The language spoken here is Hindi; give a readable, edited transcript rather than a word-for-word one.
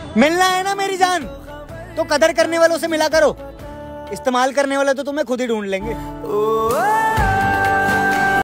मिलना है ना मेरी जान, तो कदर करने वालों से मिला करो, इस्तेमाल करने वाले तो तुम्हें खुद ही ढूंढ लेंगे।